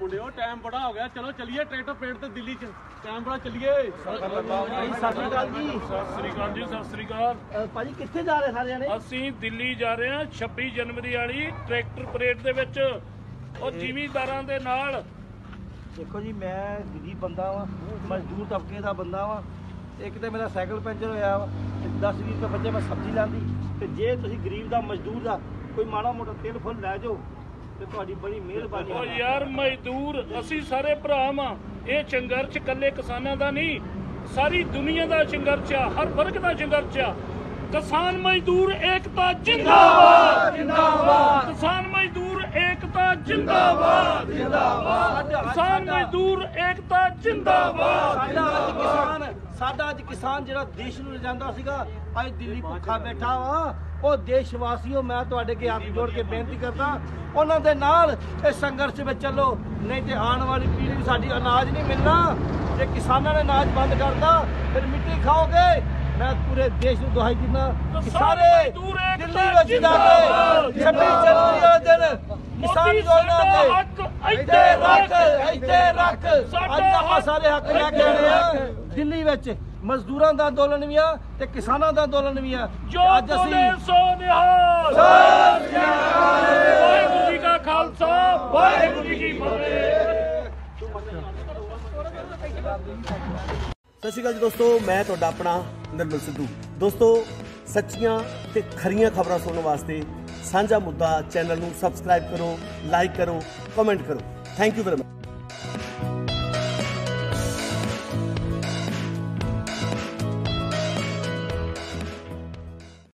मुंडियो time बड़ा हो गया, चलो चलिए ट्रैक्टर पेड़ ते दिल्ली च टाइम बड़ा चलिए। ਭਾਜੀ ਕਿੱਥੇ ਜਾ ਰਹੇ ਸਾਰੇ ਜਣੇ? ਅਸੀਂ ਦਿੱਲੀ ਜਾ ਰਹੇ ਹਾਂ 26 ਜਨਵਰੀ ਵਾਲੀ ਟਰੈਕਟਰ ਪਰੇਡ ਦੇ ਵਿੱਚ ਉਹ ਜ਼ਿਮੀਂਦਾਰਾਂ ਦੇ ਨਾਲ। ਦੇਖੋ ਜੀ ਮੈਂ ਗਰੀਬ ਬੰਦਾ ਵਾਂ, ਮਜ਼ਦੂਰ ਤਬਕੇ ਦਾ ਬੰਦਾ ਵਾਂ। ਇੱਕ ਤੇ ਮੇਰਾ ਸਾਈਕਲ ਪੈਂਚਰ ਹੋਇਆ ਵਾ, 10-20 ਰੁਪਏ ਬੱਚੇ ਮੈਂ ਸਬਜ਼ੀ ਲਾਂਦੀ। ਤੇ ਜੇ ਤੁਸੀਂ ਗਰੀਬ ਦਾ ਮਜ਼ਦੂਰ ਦਾ ਕੋਈ ਮਾੜਾ ਮੋਟਾ ਤੇਲ ਫੁੱਲ ਲੈ ਜਾਓ ਤੇ ਤੁਹਾਡੀ ਬੜੀ ਮਿਹਰਬਾਨੀ। ਉਹ ਯਾਰ ਮਜ਼ਦੂਰ ਅਸੀਂ ਸਾਰੇ ਭਰਾ ਵਾਂ। ਇਹ ਸੰਘਰਸ਼ ਇਕੱਲੇ ਕਿਸਾਨਾਂ ਦਾ ਨਹੀਂ, ਸਾਰੀ ਦੁਨੀਆ ਦਾ ਸੰਘਰਸ਼ ਆ, ਹਰ ਵਰਗ ਦਾ ਸੰਘਰਸ਼ ਆ। ਕਿਸਾਨ ਮਜ਼ਦੂਰ ਏਕਤਾ ਜਿੰਦਾਬਾਦ ਜਿੰਦਾਬਾਦ, ਕਿਸਾਨ ਮਜ਼ਦੂਰ ਏਕਤਾ ਜਿੰਦਾਬਾਦ ਜਿੰਦਾਬਾਦ, ਕਿਸਾਨ ਮਜ਼ਦੂਰ ਏਕਤਾ ਜਿੰਦਾਬਾਦ। ਸਾਡਾ ਅੱਜ ਕਿਸਾਨ ਜਿਹੜਾ ਦੇਸ਼ ਨੂੰ ਲਿਜਾਂਦਾ ਸੀਗਾ ਅੱਜ ਦਿੱਲੀ ਭੁੱਖਾ ਬੈਠਾ ਵਾ। ਉਹ ਦੇਸ਼ ਵਾਸੀਓ ਮੈਂ ਤੁਹਾਡੇ ਅੱਗੇ ਹੱਥ ਜੋੜ ਕੇ ਬੇਨਤੀ ਕਰਦਾ ਉਹਨਾਂ ਦੇ ਨਾਲ ਇਸ ਸੰਘਰਸ਼ ਵਿੱਚ ਚੱਲੋ, ਨਹੀਂ ਤੇ ਆਉਣ ਵਾਲੀ ਪੀੜ੍ਹੀ ਨੂੰ ਸਾਡੀ ਅਨਾਜ ਨਹੀਂ ਮਿਲਣਾ। ਜੇ ਕਿਸਾਨਾਂ ਨੇ ਅਨਾਜ ਬੰਦ ਕਰਤਾ ਫਿਰ ਮਿੱਟੀ ਖਾਓਗੇ। ਮੈਂ ਪੂਰੇ ਦੇਸ਼ ਨੂੰ ਦੁਹਾਈ ਦਿੰਦਾ ਕਿ ਸਾਰੇ ਦਿੱਲੀ ਵਿੱਚ ਜਾ ਕੇ 26 ਜਨਵਰੀ ਵਾਲੇ ਦਿਨ ਕਿਸਾਨ ਅੰਦੋਲਨਾਂ ਦੇ ਇੱਥੇ ਰੱਖ ਅੱਜ ਆਪਾਂ ਸਾਰੇ ਹੱਕ ਲੈ ਕੇ ਆਏ ਆ। ਦਿੱਲੀ ਵਿੱਚ ਮਜ਼ਦੂਰਾਂ ਦਾ ਅੰਦੋਲਨ ਵੀ ਆ ਤੇ ਕਿਸਾਨਾਂ ਦਾ ਅੰਦੋਲਨ ਵੀ ਆ। ਅੱਜ ਅਸੀਂ ਵਾਹਿਗੁਰੂ ਜੀ ਕਾ ਖਾਲਸਾ ਵਾਹਿਗੁਰੂ ਜੀ ਕੀ ਫਤਿਹ। ਸਤਿ ਸ਼੍ਰੀ ਅਕਾਲ ਜੀ ਦੋਸਤੋ, ਮੈਂ ਤੁਹਾਡਾ ਆਪਣਾ ਨਿਰਮਲ ਸਿੱਧੂ। ਦੋਸਤੋ ਸੱਚੀਆਂ ਤੇ ਖਰੀਆਂ ਖਬਰਾਂ ਸੁਣਨ ਵਾਸਤੇ ਸਾਂਝਾ ਮੁੱਦਾ ਚੈਨਲ ਨੂੰ ਸਬਸਕ੍ਰਾਈਬ ਕਰੋ, ਲਾਈਕ ਕਰੋ, ਕਮੈਂਟ ਕਰੋ। Thank you very much.